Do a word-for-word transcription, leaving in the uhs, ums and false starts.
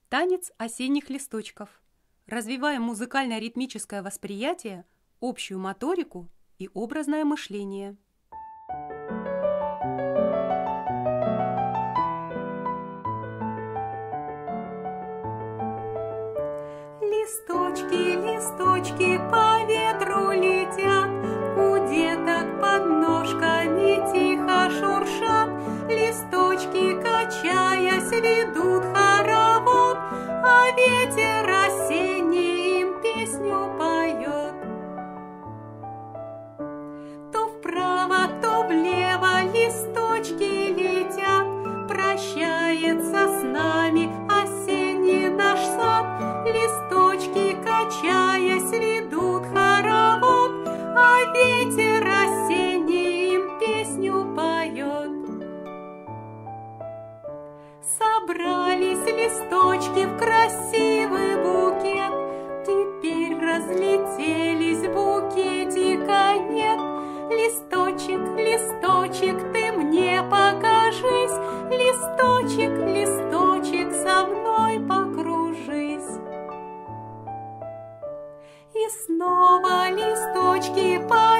Танец осенних листочков. Развиваем музыкально-ритмическое восприятие, общую моторику и образное мышление. Листочки, листочки по ветру летят, у деток под ножками тихо шуршат. Листочки, качаясь, ведут хоровод, а ветер осенний им песню поет. То вправо, то влево листочки летят, прощается с нами осенний наш сад. Листочки, качаясь, ведут хоровод, а ветер осенний им песню поет. Собрались листочки в красивый букет, теперь разлетелись, букетика нет. Листочек, листочек, ты мне покажись, листочек, листочек, со мной покружись. И снова листочки по